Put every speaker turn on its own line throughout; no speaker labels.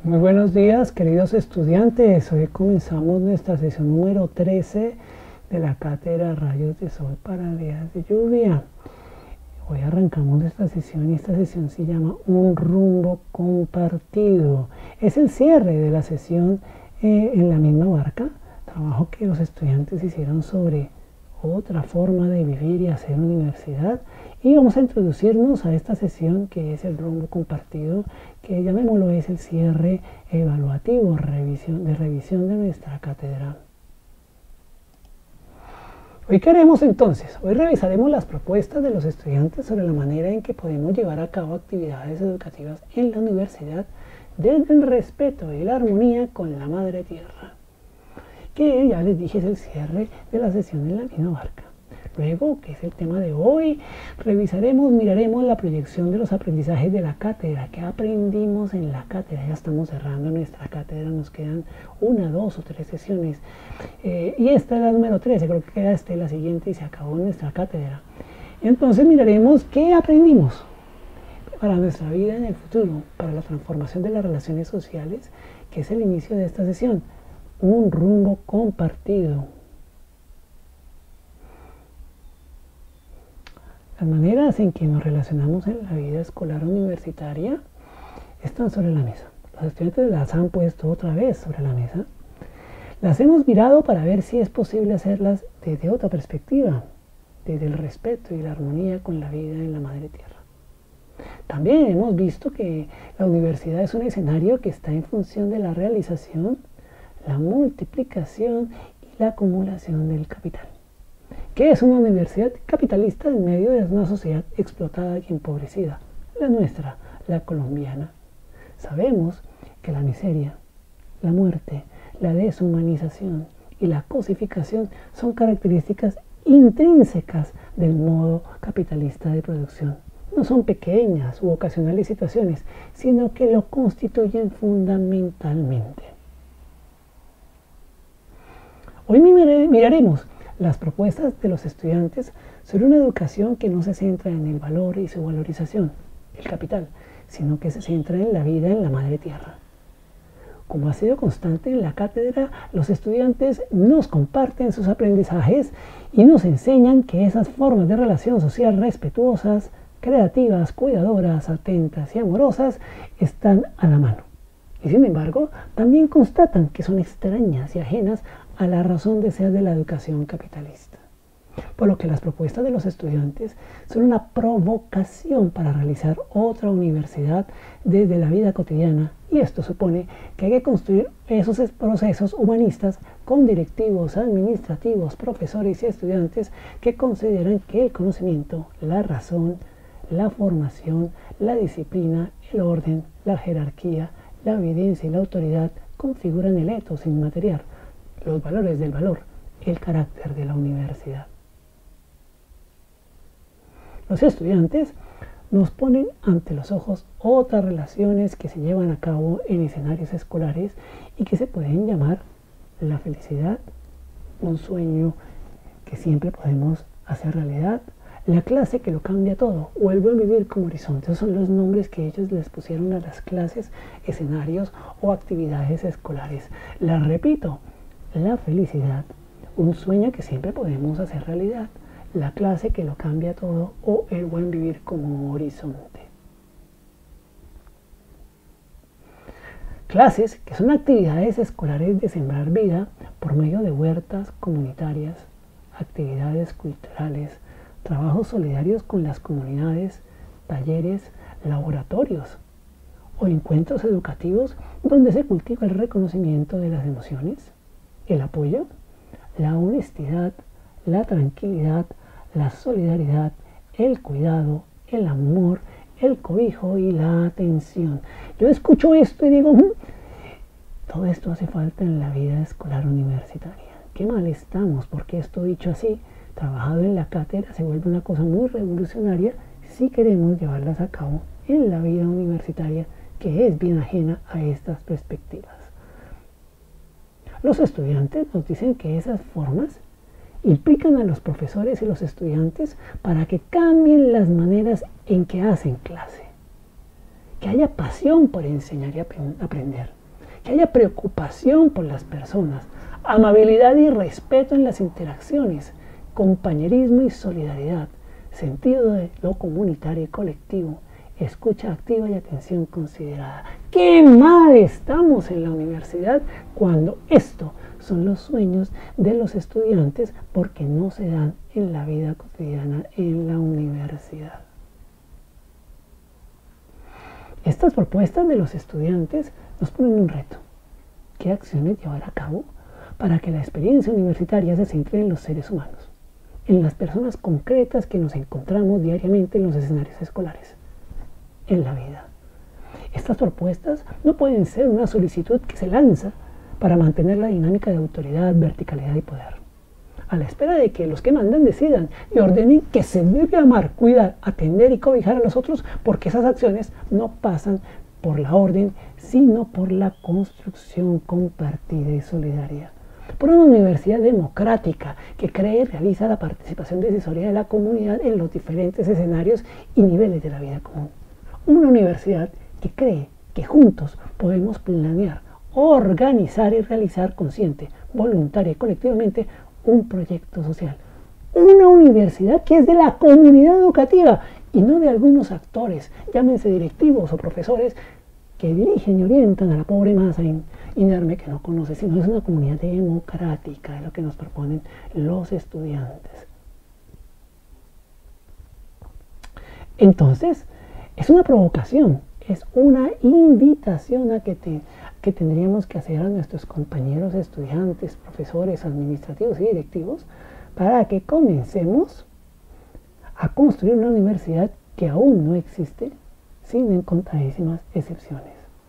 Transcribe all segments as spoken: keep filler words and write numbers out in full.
Muy buenos días, queridos estudiantes. Hoy comenzamos nuestra sesión número trece de la cátedra Rayos de Sol para días de lluvia. Hoy arrancamos esta sesión y esta sesión se llama Un rumbo compartido. Es el cierre de la sesión eh, en la misma barca, trabajo que los estudiantes hicieron sobre otra forma de vivir y hacer universidad. Y vamos a introducirnos a esta sesión que es el rumbo compartido, que llamémoslo es el cierre evaluativo revisión, de revisión de nuestra cátedra. Hoy qué haremos entonces, hoy revisaremos las propuestas de los estudiantes sobre la manera en que podemos llevar a cabo actividades educativas en la universidad desde el respeto y la armonía con la madre tierra, que ya les dije es el cierre de la sesión en la misma barca. Luego, que es el tema de hoy, revisaremos, miraremos la proyección de los aprendizajes de la cátedra. ¿Qué aprendimos en la cátedra? Ya estamos cerrando nuestra cátedra, nos quedan una, dos o tres sesiones. Eh, y esta es la número trece, creo que queda esta la siguiente y se acabó nuestra cátedra. Entonces miraremos qué aprendimos para nuestra vida en el futuro, para la transformación de las relaciones sociales, que es el inicio de esta sesión. Un rumbo compartido. Las maneras en que nos relacionamos en la vida escolar universitaria están sobre la mesa. Los estudiantes las han puesto otra vez sobre la mesa. Las hemos mirado para ver si es posible hacerlas desde otra perspectiva, desde el respeto y la armonía con la vida en la madre tierra. También hemos visto que la universidad es un escenario que está en función de la realización, la multiplicación y la acumulación del capital. ¿Qué es una universidad capitalista en medio de una sociedad explotada y empobrecida? La nuestra, la colombiana. Sabemos que la miseria, la muerte, la deshumanización y la cosificación son características intrínsecas del modo capitalista de producción. No son pequeñas u ocasionales situaciones, sino que lo constituyen fundamentalmente. Hoy miraremos las propuestas de los estudiantes sobre una educación que no se centra en el valor y su valorización, el capital, sino que se centra en la vida en la madre tierra. Como ha sido constante en la cátedra, los estudiantes nos comparten sus aprendizajes y nos enseñan que esas formas de relación social respetuosas, creativas, cuidadoras, atentas y amorosas están a la mano. Y sin embargo, también constatan que son extrañas y ajenas a la razón de ser de la educación capitalista. Por lo que las propuestas de los estudiantes son una provocación para realizar otra universidad desde la vida cotidiana, y esto supone que hay que construir esos procesos humanistas con directivos, administrativos, profesores y estudiantes que consideran que el conocimiento, la razón, la formación, la disciplina, el orden, la jerarquía, la evidencia y la autoridad configuran el ethos inmaterial, los valores del valor, el carácter de la universidad. Los estudiantes nos ponen ante los ojos otras relaciones que se llevan a cabo en escenarios escolares y que se pueden llamar la felicidad, un sueño que siempre podemos hacer realidad, la clase que lo cambia todo, o el buen vivir como horizonte. Esos son los nombres que ellos les pusieron a las clases, escenarios o actividades escolares. Las repito: la felicidad, un sueño que siempre podemos hacer realidad, la clase que lo cambia todo o el buen vivir como horizonte. Clases que son actividades escolares de sembrar vida por medio de huertas comunitarias, actividades culturales, trabajos solidarios con las comunidades, talleres, laboratorios o encuentros educativos donde se cultiva el reconocimiento de las emociones, el apoyo, la honestidad, la tranquilidad, la solidaridad, el cuidado, el amor, el cobijo y la atención. Yo escucho esto y digo, mmm, todo esto hace falta en la vida escolar universitaria. Qué mal estamos, porque esto dicho así, trabajado en la cátedra, se vuelve una cosa muy revolucionaria si queremos llevarlas a cabo en la vida universitaria, que es bien ajena a estas perspectivas. Los estudiantes nos dicen que esas formas implican a los profesores y los estudiantes para que cambien las maneras en que hacen clase, que haya pasión por enseñar y aprender. que haya preocupación por las personas, amabilidad y respeto en las interacciones, compañerismo y solidaridad, sentido de lo comunitario y colectivo, escucha activa y atención considerada. ¡Qué mal estamos en la universidad cuando esto son los sueños de los estudiantes porque no se dan en la vida cotidiana en la universidad! Estas propuestas de los estudiantes nos ponen un reto. ¿Qué acciones llevar a cabo para que la experiencia universitaria se centre en los seres humanos, en las personas concretas que nos encontramos diariamente en los escenarios escolares, en la vida? Estas propuestas no pueden ser una solicitud que se lanza para mantener la dinámica de autoridad, verticalidad y poder, a la espera de que los que mandan decidan y ordenen que se debe amar, cuidar, atender y cobijar a los otros, porque esas acciones no pasan por la orden, sino por la construcción compartida y solidaria. Por una universidad democrática que cree y realiza la participación decisoria de la comunidad en los diferentes escenarios y niveles de la vida común. Una universidad que cree que juntos podemos planear, organizar y realizar consciente, voluntaria y colectivamente un proyecto social. Una universidad que es de la comunidad educativa y no de algunos actores, llámense directivos o profesores, que dirigen y orientan a la pobre masa inerme que no conoce, sino es una comunidad democrática, de lo que nos proponen los estudiantes. Entonces, es una provocación, es una invitación a que, te, que tendríamos que hacer a nuestros compañeros estudiantes, profesores, administrativos y directivos, para que comencemos a construir una universidad que aún no existe, sin incontadísimas excepciones.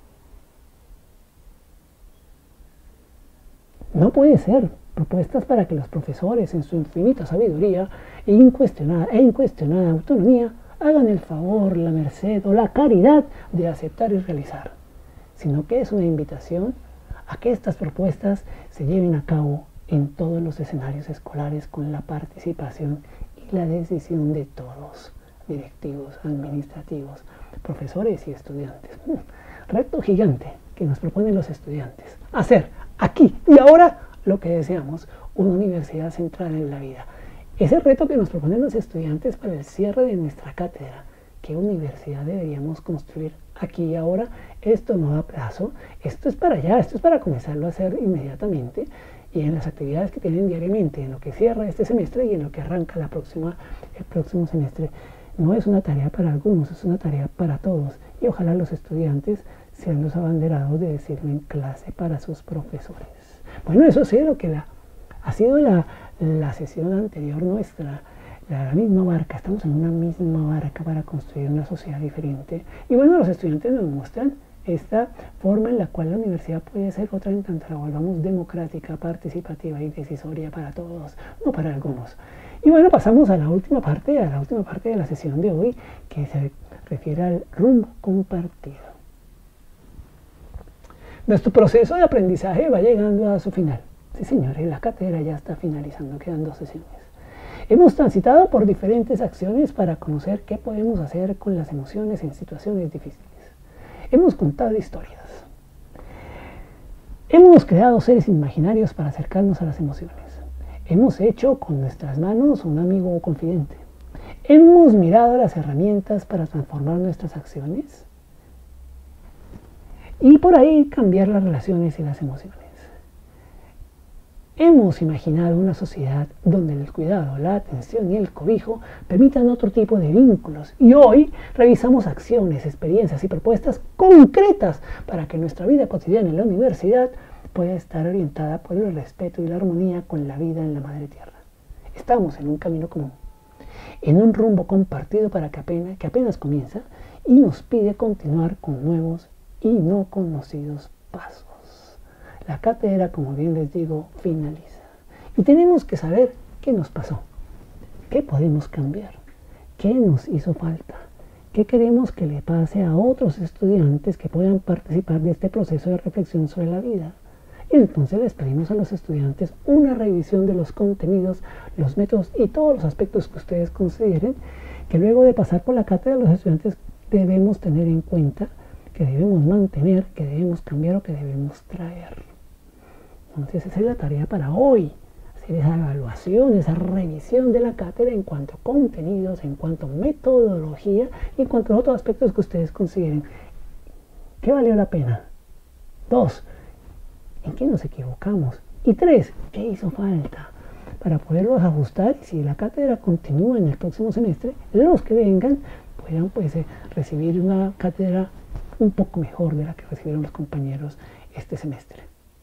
No puede ser propuestas para que los profesores, en su infinita sabiduría e incuestionada, e incuestionada autonomía, hagan el favor, la merced o la caridad de aceptar y realizar, sino que es una invitación a que estas propuestas se lleven a cabo en todos los escenarios escolares con la participación y la decisión de todos, directivos, administrativos, profesores y estudiantes. Reto gigante que nos proponen los estudiantes. Hacer aquí y ahora lo que deseamos, una universidad central en la vida. Ese reto que nos proponen los estudiantes para el cierre de nuestra cátedra. ¿Qué universidad deberíamos construir aquí y ahora? Esto no da plazo, esto es para allá, esto es para comenzarlo a hacer inmediatamente y en las actividades que tienen diariamente, en lo que cierra este semestre y en lo que arranca la próxima, el próximo semestre. No es una tarea para algunos, es una tarea para todos y ojalá los estudiantes sean los abanderados de decirlo en clase para sus profesores. Bueno, eso sí, lo que la, ha sido la, la sesión anterior nuestra, la, la misma barca, estamos en una misma barca para construir una sociedad diferente. Y bueno, los estudiantes nos muestran esta forma en la cual la universidad puede ser otra en tanto la volvamos democrática, participativa y decisoria para todos, no para algunos. Y bueno, pasamos a la última parte, a la última parte de la sesión de hoy, que se refiere al rumbo compartido. Nuestro proceso de aprendizaje va llegando a su final. Sí, señores, la cátedra ya está finalizando, quedan dos sesiones. Hemos transitado por diferentes acciones para conocer qué podemos hacer con las emociones en situaciones difíciles. Hemos contado historias. Hemos creado seres imaginarios para acercarnos a las emociones. Hemos hecho con nuestras manos un amigo confidente. Hemos mirado las herramientas para transformar nuestras acciones y por ahí cambiar las relaciones y las emociones. Hemos imaginado una sociedad donde el cuidado, la atención y el cobijo permitan otro tipo de vínculos. Y hoy revisamos acciones, experiencias y propuestas concretas para que nuestra vida cotidiana en la universidad pueda estar orientada por el respeto y la armonía con la vida en la madre tierra. Estamos en un camino común, en un rumbo compartido para que apenas, que apenas comienza y nos pide continuar con nuevos y no conocidos pasos. La cátedra, como bien les digo, finaliza. Y tenemos que saber qué nos pasó, qué podemos cambiar, qué nos hizo falta, qué queremos que le pase a otros estudiantes que puedan participar de este proceso de reflexión sobre la vida. Y entonces les pedimos a los estudiantes una revisión de los contenidos, los métodos y todos los aspectos que ustedes consideren que luego de pasar por la cátedra los estudiantes debemos tener en cuenta que debemos mantener, que debemos cambiar o que debemos traer. Entonces esa es la tarea para hoy, hacer esa evaluación, esa revisión de la cátedra en cuanto a contenidos, en cuanto a metodología y en cuanto a otros aspectos que ustedes consideren. ¿Qué valió la pena? Dos, ¿en qué nos equivocamos? Y tres, ¿qué hizo falta? Para poderlos ajustar y si la cátedra continúa en el próximo semestre, los que vengan puedan pues, eh, recibir una cátedra un poco mejor de la que recibieron los compañeros este semestre.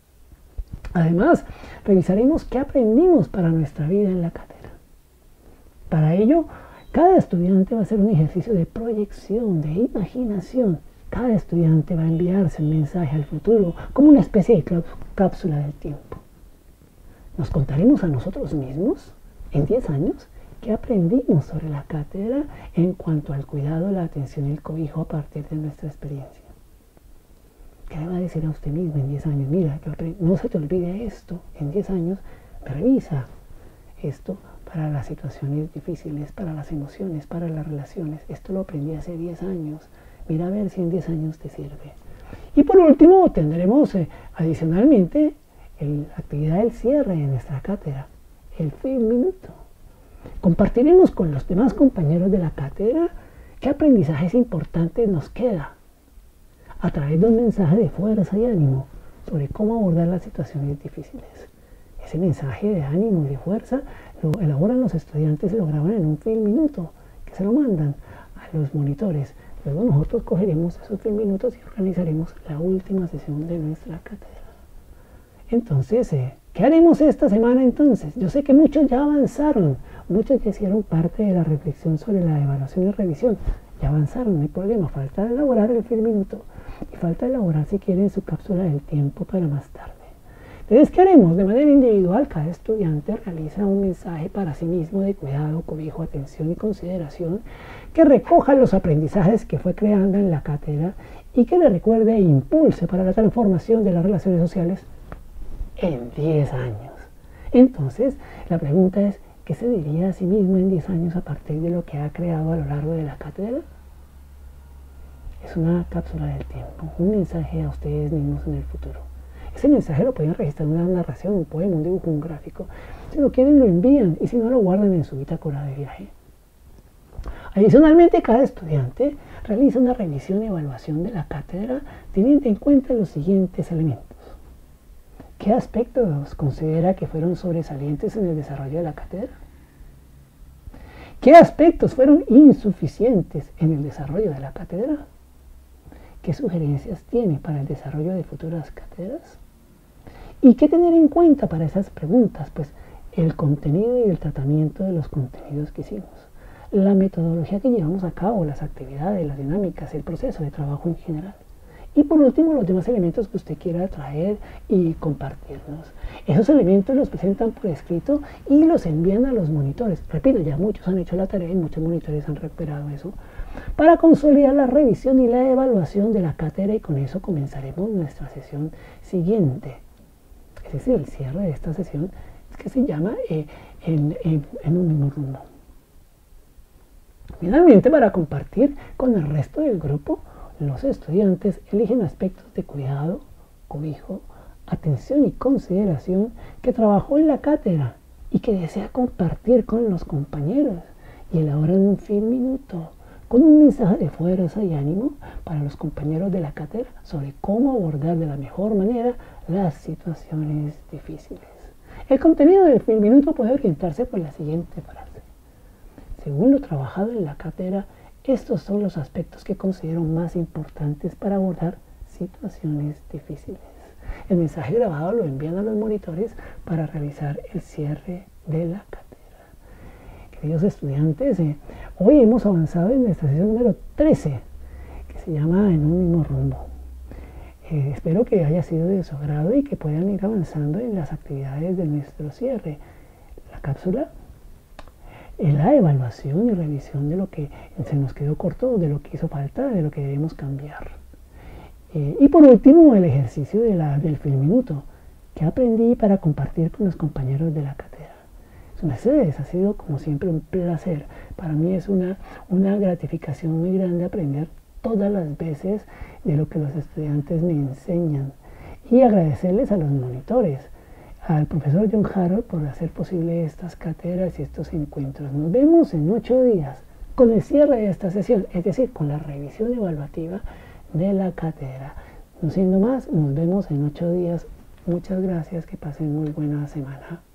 Además, revisaremos qué aprendimos para nuestra vida en la cátedra. Para ello, cada estudiante va a hacer un ejercicio de proyección, de imaginación. Cada estudiante va a enviarse un mensaje al futuro como una especie de cápsula del tiempo. Nos contaremos a nosotros mismos, en diez años, qué aprendimos sobre la cátedra en cuanto al cuidado, la atención y el cobijo a partir de nuestra experiencia. ¿Qué le va a decir a usted mismo en diez años? Mira, no se te olvide esto. En diez años, revisa esto para las situaciones difíciles, para las emociones, para las relaciones. Esto lo aprendí hace diez años. Mira a ver si en diez años te sirve. Y por último, tendremos eh, adicionalmente la actividad del cierre de nuestra cátedra, el fin minuto. Compartiremos con los demás compañeros de la cátedra qué aprendizajes importantes nos queda a través de un mensaje de fuerza y ánimo sobre cómo abordar las situaciones difíciles. Ese mensaje de ánimo y de fuerza lo elaboran los estudiantes y lo graban en un film minuto que se lo mandan a los monitores. Luego nosotros cogeremos esos film minutos y organizaremos la última sesión de nuestra cátedra. Entonces, eh, ¿qué haremos esta semana entonces? Yo sé que muchos ya avanzaron, muchos ya hicieron parte de la reflexión sobre la evaluación y revisión. Ya avanzaron, no hay problema, falta elaborar el film minuto y falta elaborar si quieren su cápsula del tiempo para más tarde. Entonces, ¿qué haremos? De manera individual, cada estudiante realiza un mensaje para sí mismo de cuidado, cobijo, atención y consideración que recoja los aprendizajes que fue creando en la cátedra y que le recuerde e impulse para la transformación de las relaciones sociales en diez años. Entonces, la pregunta es, ¿qué se diría a sí mismo en diez años a partir de lo que ha creado a lo largo de la cátedra? Es una cápsula del tiempo, un mensaje a ustedes mismos en el futuro. Ese mensaje lo pueden registrar en una narración, un poema, un dibujo, un gráfico. Si lo quieren lo envían y si no lo guardan en su bitácora de viaje. Adicionalmente, cada estudiante realiza una revisión y evaluación de la cátedra teniendo en cuenta los siguientes elementos. ¿Qué aspectos considera que fueron sobresalientes en el desarrollo de la cátedra? ¿Qué aspectos fueron insuficientes en el desarrollo de la cátedra? ¿Qué sugerencias tiene para el desarrollo de futuras cátedras? ¿Y qué tener en cuenta para esas preguntas? Pues el contenido y el tratamiento de los contenidos que hicimos, la metodología que llevamos a cabo, las actividades, las dinámicas, el proceso de trabajo en general. Y por último, los demás elementos que usted quiera traer y compartirnos. Esos elementos los presentan por escrito y los envían a los monitores. Repito, ya muchos han hecho la tarea y muchos monitores han recuperado eso para consolidar la revisión y la evaluación de la cátedra y con eso comenzaremos nuestra sesión siguiente. Es decir, el cierre de esta sesión que se llama eh, en, en, en un mismo rumbo. Finalmente, para compartir con el resto del grupo, los estudiantes eligen aspectos de cuidado, cobijo, atención y consideración que trabajó en la cátedra y que desea compartir con los compañeros y elaboran un film minuto con un mensaje de fuerza y ánimo para los compañeros de la cátedra sobre cómo abordar de la mejor manera las situaciones difíciles. El contenido del film minuto puede orientarse por la siguiente frase. Según lo trabajado en la cátedra, estos son los aspectos que considero más importantes para abordar situaciones difíciles. El mensaje grabado lo envían a los monitores para realizar el cierre de la cátedra. Queridos estudiantes, eh, hoy hemos avanzado en nuestra sesión número trece, que se llama En un mismo rumbo. Eh, espero que haya sido de su agrado y que puedan ir avanzando en las actividades de nuestro cierre. La cápsula es la evaluación y revisión de lo que se nos quedó corto, de lo que hizo falta, de lo que debemos cambiar. Eh, y por último, el ejercicio de la, del film minuto, que aprendí para compartir con los compañeros de la cátedra. Mercedes, ha sido como siempre un placer. Para mí es una, una gratificación muy grande aprender todas las veces de lo que los estudiantes me enseñan. Y agradecerles a los monitores, al profesor John Harold por hacer posible estas cátedras y estos encuentros. Nos vemos en ocho días con el cierre de esta sesión, es decir, con la revisión evaluativa de la cátedra. No siendo más, nos vemos en ocho días. Muchas gracias, que pasen muy buena semana.